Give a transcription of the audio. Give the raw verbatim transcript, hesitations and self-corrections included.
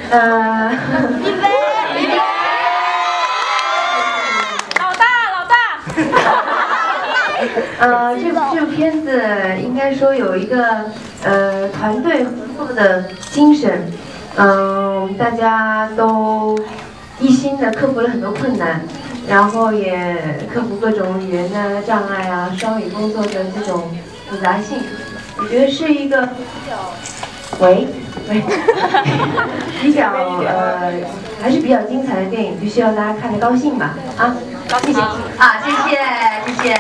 呃， 一杯，一杯。老大，老大。 呃，这这部片子应该说有一个呃团队合作的精神，嗯、呃，我们大家都一心的克服了很多困难，然后也克服各种语言的障碍啊，双语工作的这种复杂性，我觉得是一个比较，喂喂，比较呃还是比较精彩的电影，就希望大家看得高兴吧啊，谢谢啊，谢谢谢谢。